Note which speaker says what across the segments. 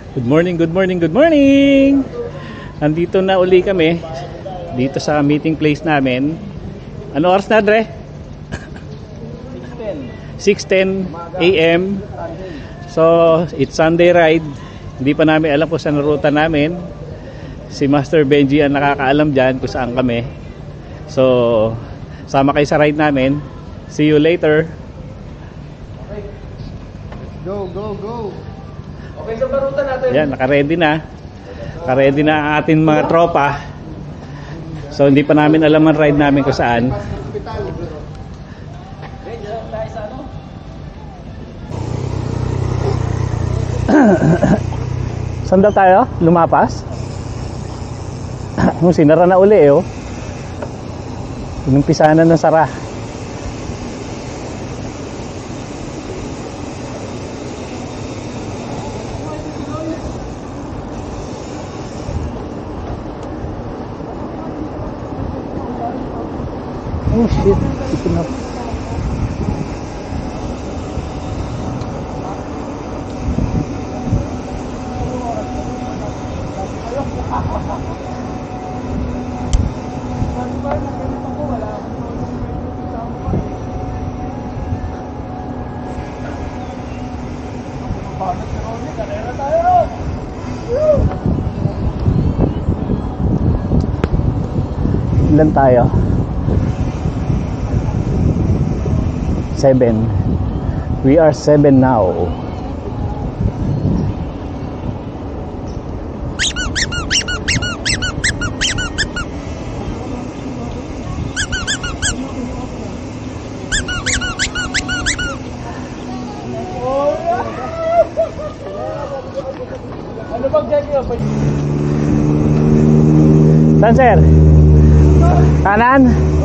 Speaker 1: Good morning, good morning, good morning! Andito na uli kami dito sa meeting place namin. Ano oras na, Dre? 6:10 AM. So, it's Sunday ride. Hindi pa namin alam kung saan ruta namin. Si Master Benji ang nakakaalam dyan kung saan kami. So, sama kayo sa ride namin. See you later.
Speaker 2: Go, go, go!
Speaker 3: Okay, sa barutan natin.
Speaker 1: Yan, naka-ready na. Naka-ready na ang ating mga tropa. So, hindi pa namin alam ang ride namin kung saan. Saan daw tayo? Lumapas? Sinara na uli eh, oh. Inumpisa na ng sara. Oh shit, ito na. Ilan tayo? 7. We are 7 now.
Speaker 3: Ano bang dyan yun?
Speaker 1: Saan, sir? Kanan?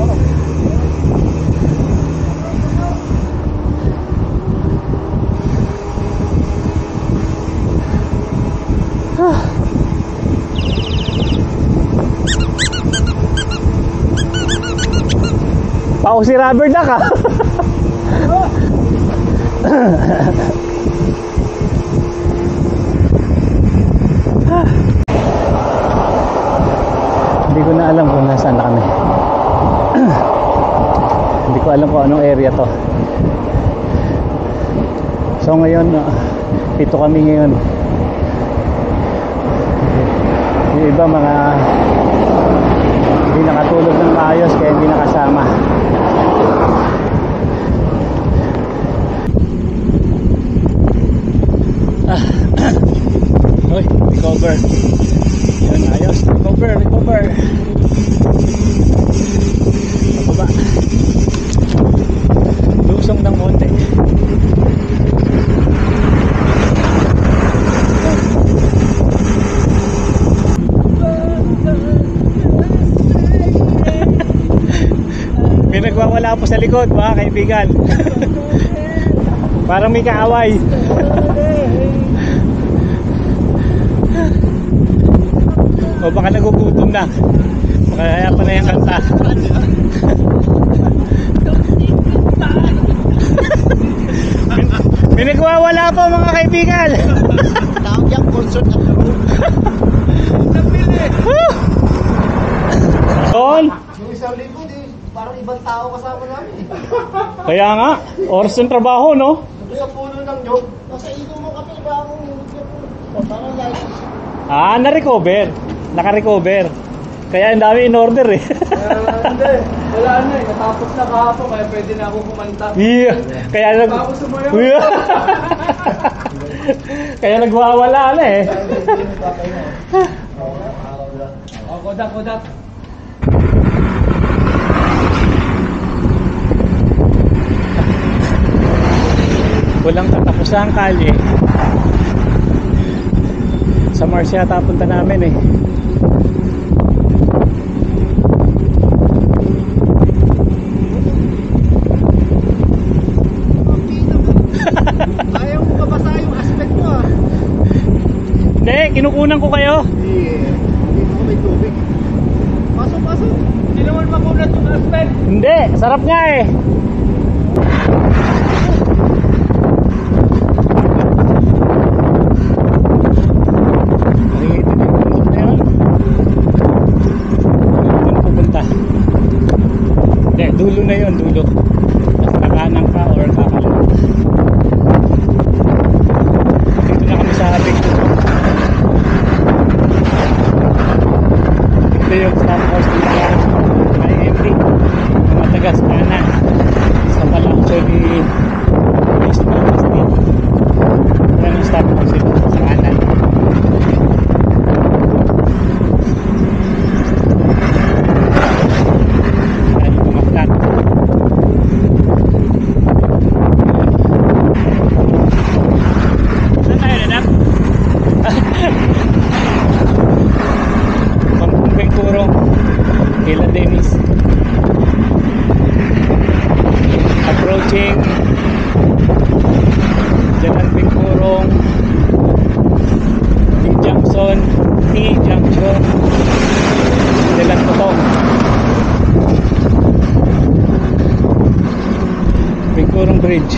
Speaker 1: Pao si rubber duck ah. Hindi ko na alam kung nasaan na kami. Hindi ko alam kung anong area to. So ngayon, pito kami ngayon. Yung iba mga hindi nakatulog ng maayos kaya hindi nakasama. Hoy, recover. Yan, ayos. Recover. Pababa. Lusong ng monte. May nagwawala po sa likod, mga kaibigan. Parang may kaaway. O baka nagugutom na. Baka kaya pa na yung kanta. May nagwawala po, mga kaibigan.
Speaker 2: Tawag yung concert at the room.
Speaker 3: Napili!
Speaker 1: Doon.
Speaker 2: Yung isang lingkod eh, parang ibang tao kasama namin eh.
Speaker 1: Kaya nga, oras ng trabaho, no?
Speaker 2: Sa puno ng nyog, nasa ilo mo kami ba akong parang license.
Speaker 1: Ah, na-recover. Naka-recover. Kaya ang dami in order eh.
Speaker 3: Hindi, wala na eh. Natapos na kahapon kaya pwede na ako kumanta.
Speaker 1: Yeah. Kaya
Speaker 3: Tapos sumayaw.
Speaker 1: Yeah. Kaya nagwawala na eh.
Speaker 3: Oh, kodak.
Speaker 1: Walang katapusang kalye. Sa Mars yata punta namin eh.
Speaker 2: Ayaw mo kabasa yung aspect mo ah.
Speaker 1: Hindi, kinukunan ko kayo.
Speaker 2: Dito ko may tubig. Pasok.
Speaker 3: Hindi naman makunat yung aspect.
Speaker 1: Hindi, sarap nga eh. dulo na yun, dulo. Basta kanan ka or kakaliwa. Dito na kami sa Big Tuto. Ito yung farmhouse ng mga IMD, mga tagas kanan sa Palazzo ni Luis Martin. Yan ang farmhouse ito sa kanan. Yan yung mga flat. Saan tayo na? Puro Hila Dennis. Approaching Jalan Bingkurong T-Junction Jalan Potong Bingkurong Bridge.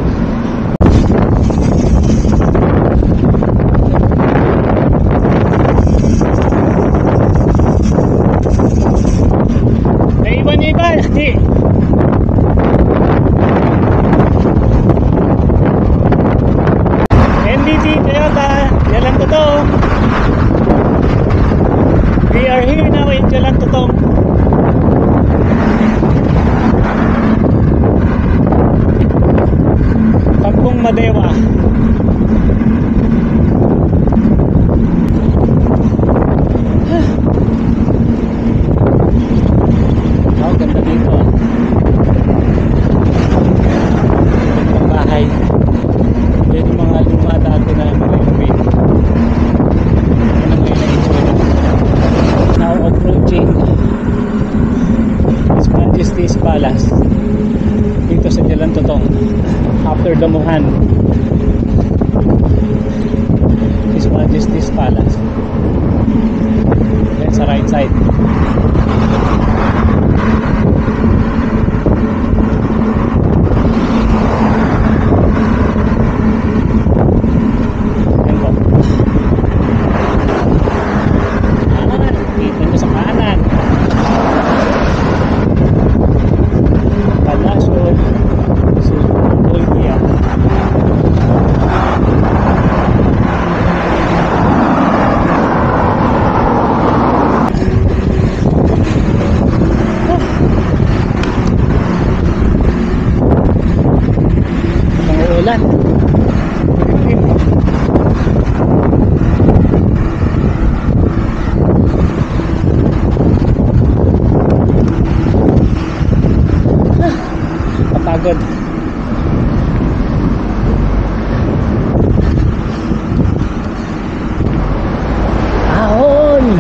Speaker 1: NDT Toyota, Jalan Tutong. We are here now in Jalan Tutong. Kampung Madewa. Oh, ganda dito. Gandang bahay. Yan yung mga luma dati na mga inuwi. Yan ang ngayon na itsura. Now approaching His Majesty's Palace dito sa Jalan Tutong after Damuhan. His Majesty's Palace. Yan sa right side. Ulan. Kapagod. Ahon.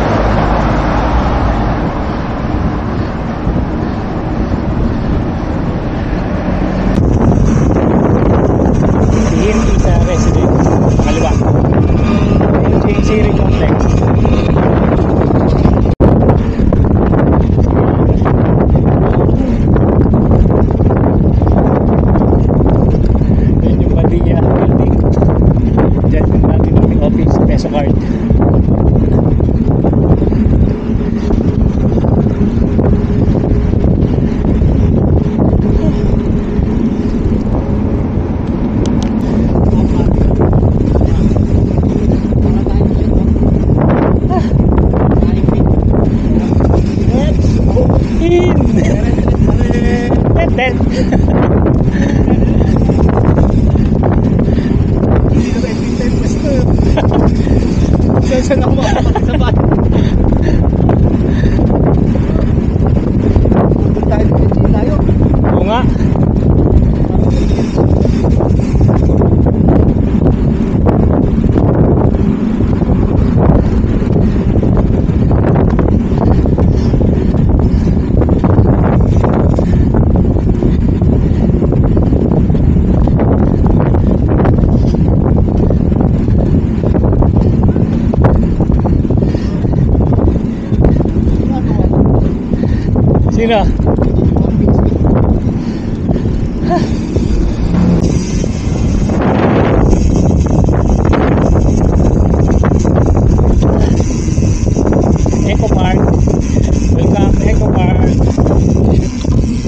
Speaker 1: Sa resident kaliwa Siri Complex. Yan yung Padilla building. Diyan yung natin yung office peso card. Then saan ako makapag-isapan? Tayo. Oo nga. Sino? Eco Park. Welcome Eco Park.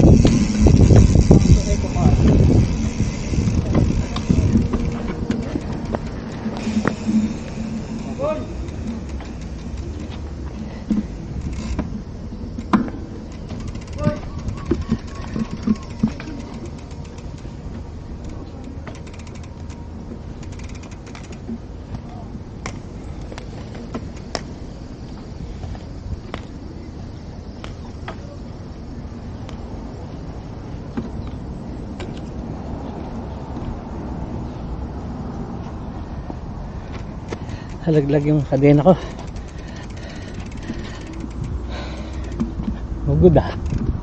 Speaker 1: Halaglag yung kadena ko. Oh, good ah.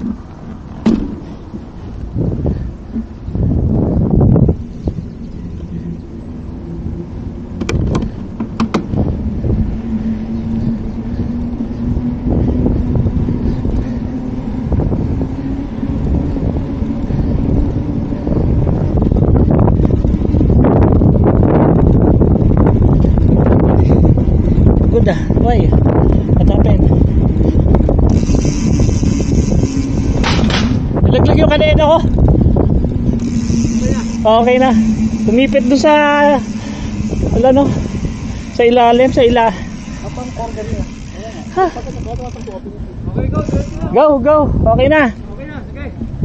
Speaker 1: Good ah. Why? What happened? Nalaglag yung kadena ko. Okay na. Tumipit doon sa wala no. Sa ilalim, sa ila.
Speaker 2: Kapang order niya.
Speaker 1: Ha?
Speaker 3: Okay, go. Diretso na.
Speaker 1: Go, go. Okay na.
Speaker 3: Okay na, sige.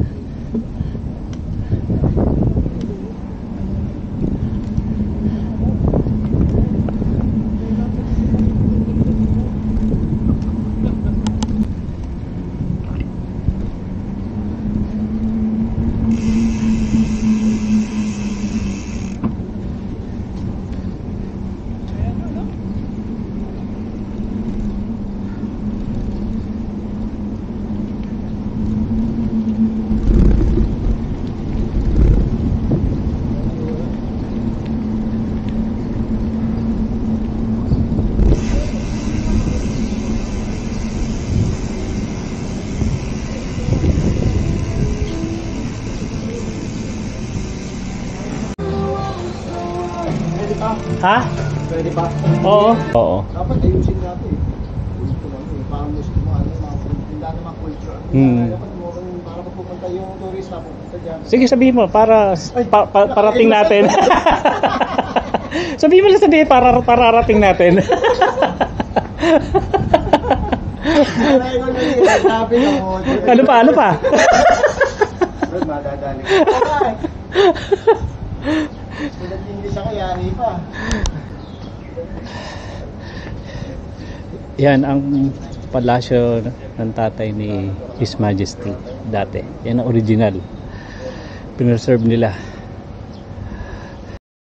Speaker 2: Pwede pa?
Speaker 1: Ha?
Speaker 2: Pwede pa?
Speaker 1: Oo. Oo.
Speaker 2: Dapat ayusin natin. Gusto lang eh. Parang gusto mo ano, hindi naman culture. Dapat mo para pupunta yung turista, pupunta dyan.
Speaker 1: Sige, sabihin mo para parating natin. Sabihin mo lang para parating natin.
Speaker 2: Aray ko na yun, sabi na mo.
Speaker 1: Ano pa? Ano pa?
Speaker 2: Bro, madadali. Sulat English ako, yari pa.
Speaker 1: Yan ang palasyo ng tatay ni His Majesty dati. Yan ang original. Pineserve nila.